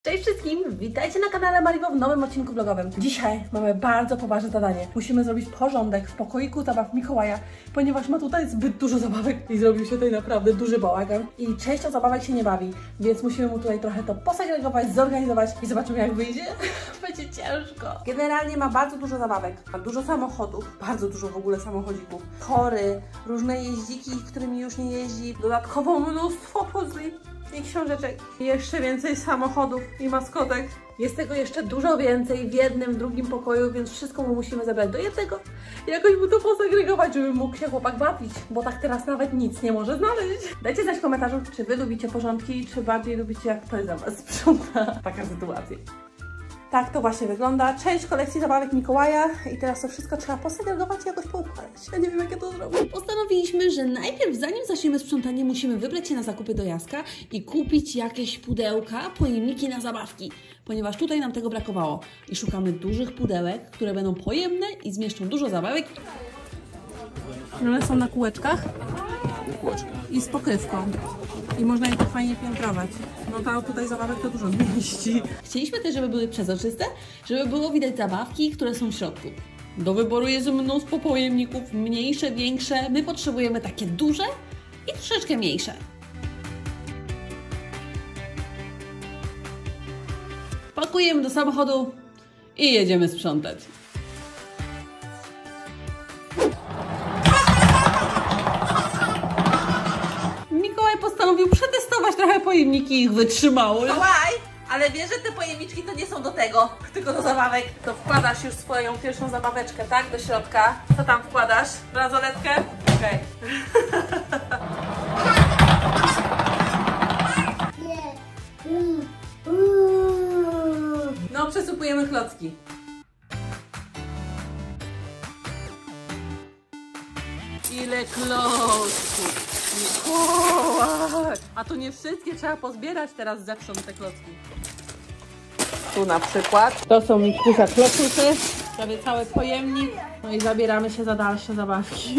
Cześć wszystkim! Witajcie na kanale Mariwo w nowym odcinku vlogowym. Dzisiaj mamy bardzo poważne zadanie. Musimy zrobić porządek w pokoiku zabaw Mikołaja, ponieważ ma tutaj zbyt dużo zabawek i zrobił się tutaj naprawdę duży bałagan. I częścią zabawek się nie bawi, więc musimy mu tutaj trochę to posegregować, zorganizować i zobaczymy jak wyjdzie. Będzie ciężko. Generalnie ma bardzo dużo zabawek, ma dużo samochodów, bardzo dużo w ogóle samochodzików, tory, różne jeździki, którymi już nie jeździ, dodatkowo mnóstwo puzli i książeczek. I jeszcze więcej samochodów i maskotek. Jest tego jeszcze dużo więcej w jednym, drugim pokoju, więc wszystko mu musimy zebrać do jednego. I jakoś mu to posegregować, żeby mógł się chłopak bawić, bo tak teraz nawet nic nie może znaleźć. Dajcie znać w komentarzu, czy wy lubicie porządki, czy bardziej lubicie jak ktoś za was sprząta. Taka sytuacja. Tak to właśnie wygląda. Część kolekcji zabawek Mikołaja i teraz to wszystko trzeba posegregować i jakoś poukładać. Ja nie wiem jak ja to zrobię. Postanowiliśmy, że najpierw zanim zaczniemy sprzątanie, musimy wybrać się na zakupy do Jaska i kupić jakieś pudełka, pojemniki na zabawki, ponieważ tutaj nam tego brakowało. I szukamy dużych pudełek, które będą pojemne i zmieszczą dużo zabawek. One są na kółeczkach i z pokrywką. I można je tak fajnie piętrować. No to tutaj zabawek to dużo zmieści. Chcieliśmy też, żeby były przezroczyste, żeby było widać zabawki, które są w środku. Do wyboru jest mnóstwo pojemników, mniejsze, większe. My potrzebujemy takie duże i troszeczkę mniejsze. Pakujemy do samochodu i jedziemy sprzątać. Mikołaj postanowił przetestować trochę pojemniki i ich wytrzymały. Mikołaj, ale wiesz, że te pojemniczki to nie są do tego, tylko do zabawek. To wkładasz już swoją pierwszą zabaweczkę, tak? Do środka. Co tam wkładasz? Bransoletkę? Okej. No, przesypujemy klocki. Ile klocków! Mikołaj! A tu nie wszystkie, trzeba pozbierać teraz zewsząd te klocki. Tu na przykład. To są Mikusia klocusy, prawie cały pojemnik. No i zabieramy się za dalsze zabawki.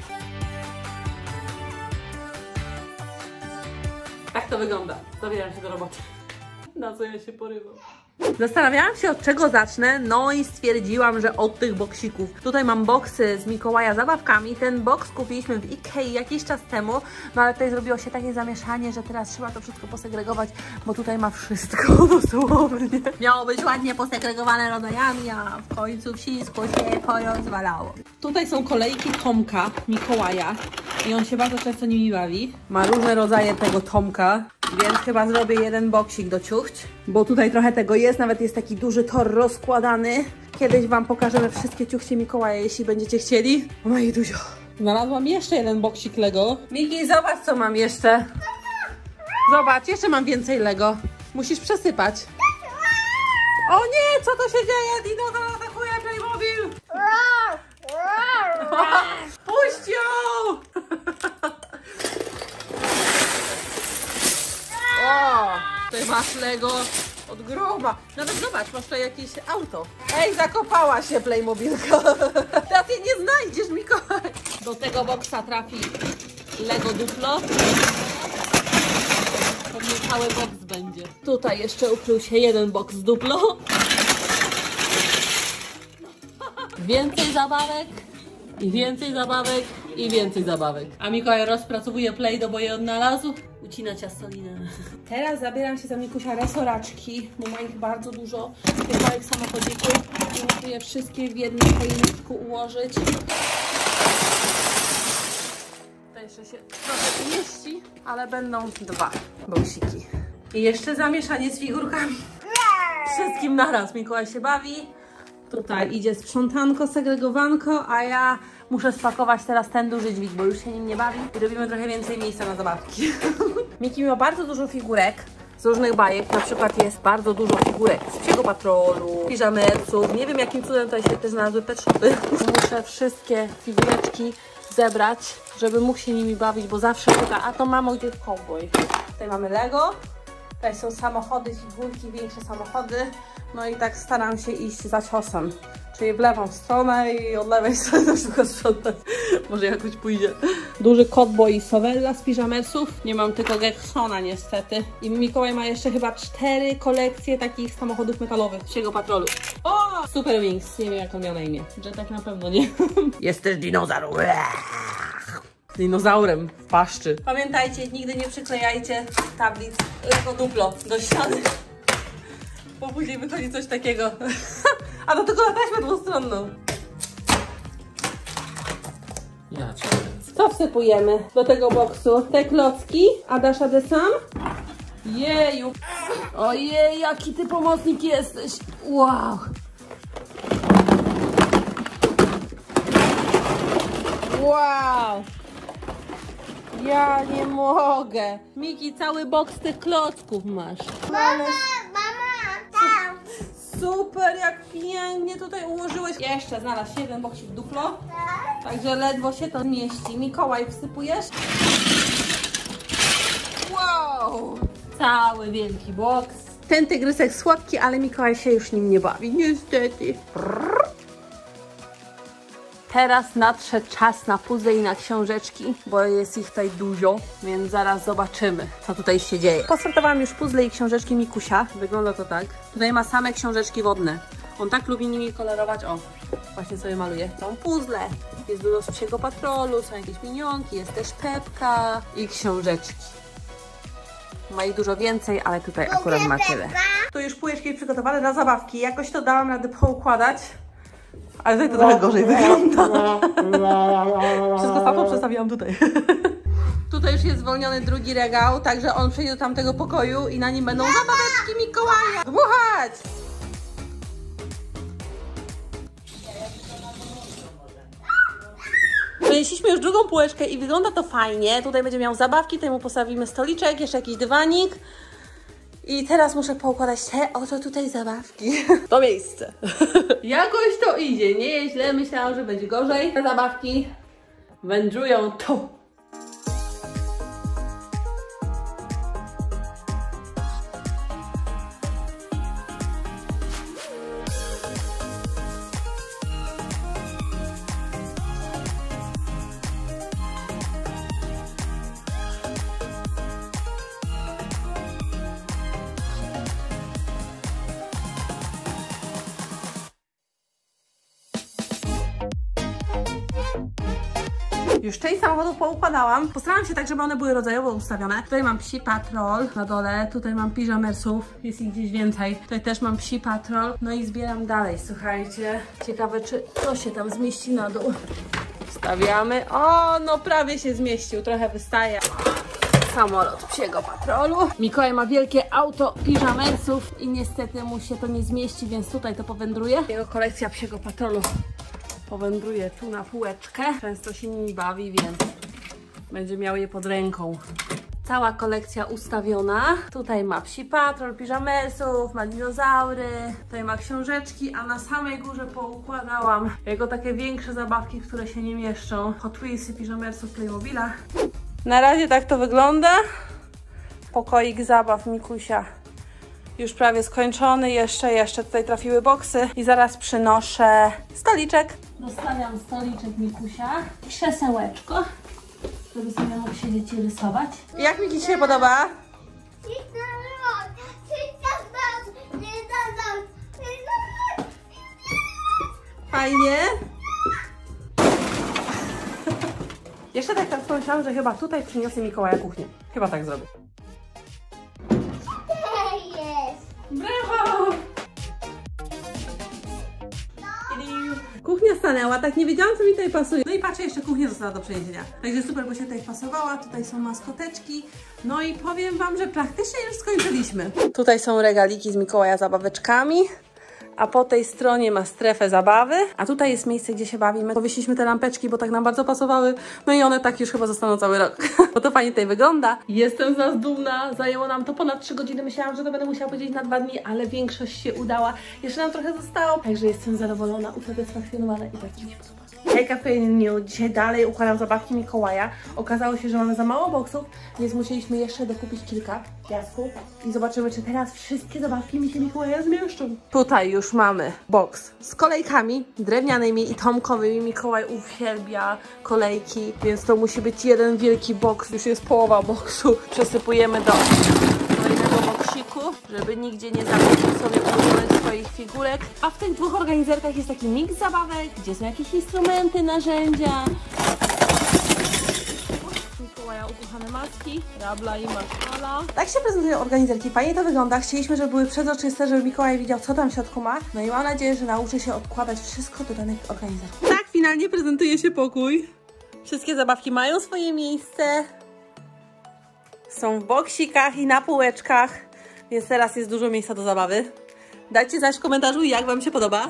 Tak to wygląda. Zabieram się do roboty. Na co ja się porywam? Zastanawiałam się, od czego zacznę, no i stwierdziłam, że od tych boksików. Tutaj mam boksy z Mikołaja zabawkami. Ten boks kupiliśmy w Ikei jakiś czas temu, no ale tutaj zrobiło się takie zamieszanie, że teraz trzeba to wszystko posegregować, bo tutaj ma wszystko dosłownie. Miało być ładnie posegregowane rodzajami, a w końcu wszystko się porozwalało. Tutaj są kolejki Tomka Mikołaja i on się bardzo często nimi bawi. Ma różne rodzaje tego Tomka, więc chyba zrobię jeden boksik do ciuchć, bo tutaj trochę tego jest, nawet jest taki duży tor rozkładany. Kiedyś Wam pokażemy wszystkie ciuchcie Mikołaja, jeśli będziecie chcieli. O mojej Duzio. Znalazłam jeszcze jeden boksik Lego. Miki, zobacz co mam jeszcze. Zobacz, jeszcze mam więcej Lego. Musisz przesypać. O nie, co to się dzieje? Dinozaur atakuje Playmobil. Puść ją! O, tutaj masz Lego od groba. Nawet zobacz, masz tutaj jakieś auto. Ej, zakopała się Playmobilka. Teraz jej nie znajdziesz, Mikołaj. Do tego boksa trafi Lego Duplo. Pewnie cały boks będzie. Tutaj jeszcze ukrył się jeden boks Duplo. Więcej zabawek i więcej zabawek i więcej zabawek. A Mikołaj rozpracowuje Play-Doh, bo je odnalazł. Ucina ciastolinę. Teraz zabieram się za Mikusia resoraczki, bo ma ich bardzo dużo. Tych małych samochodzików. I muszę je wszystkie w jednym pojemniczku ułożyć. To jeszcze się trochę mieści, ale będą dwa boksiki. I jeszcze zamieszanie z figurkami. Wszystkim naraz Mikołaj się bawi. Tutaj idzie sprzątanko, segregowanko, a ja muszę spakować teraz ten duży dźwig, bo już się nim nie bawi i robimy trochę więcej miejsca na zabawki. Miki ma bardzo dużo figurek z różnych bajek, na przykład jest bardzo dużo figurek z Psiego Patrolu, piżamerców, nie wiem jakim cudem tutaj się też znalazły pet shopy. Muszę wszystkie figureczki zebrać, żeby mógł się nimi bawić, bo zawsze pyta, a to mamo, gdzie jest cowboy? Tutaj mamy Lego, Tutaj są samochody, figurki, większe samochody. No i tak staram się iść za ciosem. Czyli w lewą stronę i od lewej strony też tylko sprzątać. Może jakoś pójdzie. Duży Kotboy i Sowella z piżamesów. Nie mam tylko Geksona niestety. I Mikołaj ma jeszcze chyba 4 kolekcje takich samochodów metalowych. Psiego Patrolu. O! Super Wings. Nie wiem jak on miał na imię. Że tak na pewno nie. Jest też dinozaur. Dinozaurem w paszczy. Pamiętajcie, nigdy nie przyklejajcie tablic jako duplo do ściany. Bo później wychodzi coś takiego. A do tego na taśmę dwustronną. Ja cię. Co wsypujemy do tego boksu? Te klocki? A dasz radę sam? Jeju. Ojej, jaki ty pomocnik jesteś. Wow. Wow. Ja nie mogę. Miki, cały boks tych klocków masz. Mama, tam. Super, jak pięknie tutaj ułożyłeś. Jeszcze znalazł jeden boksik duplo. Także ledwo się to mieści. Mikołaj, wsypujesz? Wow! Cały wielki boks. Ten tygrysek słodki, ale Mikołaj się już nim nie bawi. Niestety. Teraz nadszedł czas na puzzle i na książeczki, bo jest ich tutaj dużo, więc zaraz zobaczymy, co tutaj się dzieje. Posortowałam już puzzle i książeczki Mikusia. Wygląda to tak. Tutaj ma same książeczki wodne. On tak lubi nimi kolorować. O, właśnie sobie maluje. Są puzzle. Jest dużo z Psiego Patrolu, są jakieś minionki, jest też Pepka i książeczki. Ma ich dużo więcej, ale tutaj akurat ma tyle. Tu już półeczki przygotowane na zabawki. Jakoś to dałam radę poukładać. Ale tutaj to trochę gorzej wygląda. Wszystko samo przestawiłam tutaj. Tutaj już jest zwolniony drugi regał, także on przejdzie do tamtego pokoju i na nim będą zabaweczki Mikołaja. Dmuchać! Przenieśliśmy już drugą półeczkę i wygląda to fajnie. Tutaj będzie miał zabawki, tutaj mu postawimy stoliczek, jeszcze jakiś dywanik. I teraz muszę poukładać te oto tutaj zabawki. To miejsce. Jakoś to idzie, nie jest źle. Myślałam, że będzie gorzej. Te zabawki wędrują tu. Już część samochodów poukładałam. Postarałam się tak, żeby one były rodzajowo ustawione. Tutaj mam Psi Patrol na dole, tutaj mam piżamersów, jest ich gdzieś więcej. Tutaj też mam Psi Patrol. No i zbieram dalej, słuchajcie. Ciekawe, czy to się tam zmieści na dół. Wstawiamy. O, no prawie się zmieścił, trochę wystaje. Samolot Psiego Patrolu. Mikołaj ma wielkie auto piżamersów i niestety mu się to nie zmieści, więc tutaj to powędruje. Jego kolekcja Psiego Patrolu powędruje tu na półeczkę. Często się nimi bawi, więc będzie miał je pod ręką. Cała kolekcja ustawiona. Tutaj ma Psi Patrol, piżamersów, ma dinozaury, tutaj ma książeczki, a na samej górze poukładałam jego takie większe zabawki, które się nie mieszczą. Hot Wheelsy, piżamersów, Playmobila. Na razie tak to wygląda. Pokoik zabaw Mikusia już prawie skończony. Jeszcze tutaj trafiły boksy i zaraz przynoszę stoliczek. Dostawiam stoliczek Mikusia, krzesełeczko, żeby sobie mógł siedzieć i rysować. Jak Miki się podoba? Fajnie. Jeszcze tak pomyślałam, że chyba tutaj przyniosę Mikołaja kuchnię. Chyba tak zrobię. Brawo! Kuchnia stanęła, tak nie wiedziałam, co mi tutaj pasuje. No i patrzę, jeszcze kuchnia została do przeniesienia. Także super, bo się tutaj pasowała. Tutaj są maskoteczki. No i powiem wam, że praktycznie już skończyliśmy. Tutaj są regaliki z Mikołaja zabaweczkami. A po tej stronie ma strefę zabawy, a tutaj jest miejsce, gdzie się bawimy. Powiesiliśmy te lampeczki, bo tak nam bardzo pasowały. No i one tak już chyba zostaną cały rok. Bo to fajnie tutaj wygląda. Jestem z nas dumna. Zajęło nam to ponad 3 godziny. Myślałam, że to będę musiała podzielić na 2 dni, ale większość się udała. Jeszcze nam trochę zostało. Także jestem zadowolona, usatysfakcjonowana i bardzo mi się podoba. Hejka, New. Dzisiaj dalej układam zabawki Mikołaja. Okazało się, że mamy za mało boksów, więc musieliśmy jeszcze dokupić kilka piasków i zobaczymy, czy teraz wszystkie zabawki mi się Mikołaja zmieszczą. Tutaj już mamy boks z kolejkami drewnianymi i tomkowymi. Mikołaj uwielbia kolejki, więc to musi być jeden wielki boks. Już jest połowa boksu. Przesypujemy do kolejnego boksiku, żeby nigdzie nie zabrać sobie używać swoich figurek. A w tych dwóch organizerkach jest taki miks zabawek, gdzie są jakieś instrumenty, narzędzia. Mikołaja ukochane maski, Rabla i Marszala. Tak się prezentują organizerki, fajnie to wygląda. Chcieliśmy, żeby były przezroczyste, żeby Mikołaj widział, co tam w środku ma. No i mam nadzieję, że nauczy się odkładać wszystko do danych organizerów. Tak finalnie prezentuje się pokój. Wszystkie zabawki mają swoje miejsce. Są w boksikach i na półeczkach, więc teraz jest dużo miejsca do zabawy. Dajcie znać w komentarzu, jak Wam się podoba.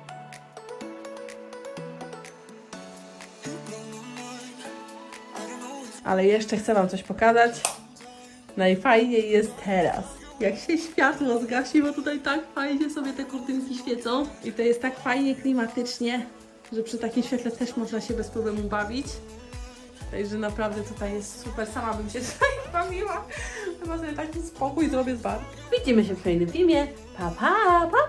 Ale jeszcze chcę Wam coś pokazać. Najfajniej jest teraz. Jak się światło zgasi, bo tutaj tak fajnie sobie te kurtynki świecą. I to jest tak fajnie klimatycznie, że przy takim świetle też można się bez problemu bawić. Także naprawdę tutaj jest super. Sama bym się tutaj bawiła. Chyba sobie taki spokój zrobię z bar. Widzimy się w kolejnym filmie. Pa, pa, pa!